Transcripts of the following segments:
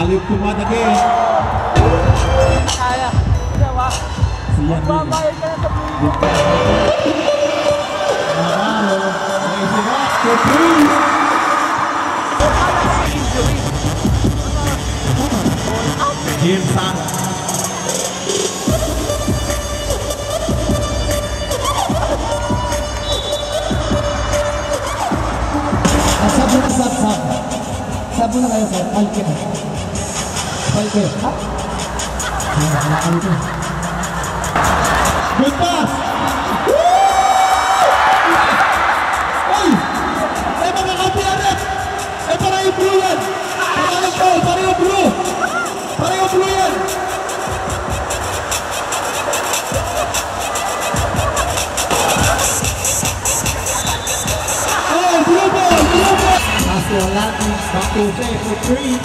Alip Kumat again. Kaya. Diba? Magbabayad ka na sa Manalo. Raising up for three. Game time. Sabo na kayo sir, palke na. Palke. Ha? Good pass! Ay! Ay mga kapiyanet! Ay para yung blue yan! Para yung blue! Para yung blue yan! Oh! Blue ball! Blue ball! Pass to Yolanda. Back to Jose for three.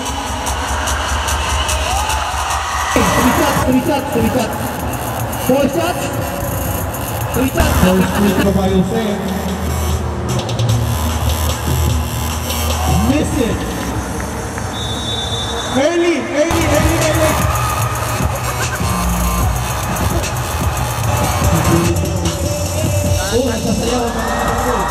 Three shots. 4 shots. 3 shots. First by Jose. Miss it. Early. Oh, nagsasayaw ang mga kapatid.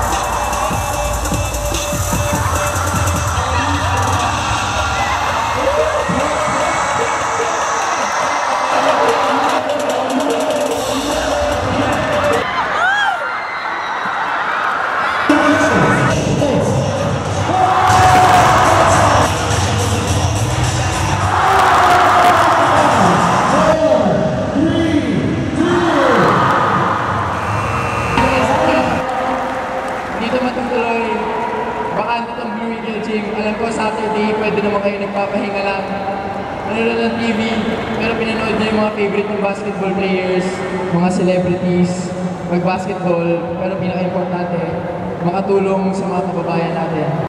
Alam ko Saturday, pwede naman kayo nagpapahinga lang. Nanonood ng TV, pero pinanood niyo yung mga favorite ng basketball players, mga celebrities, mag-basketball, pero pinaka-importante, makatulong sa mga kababayan natin.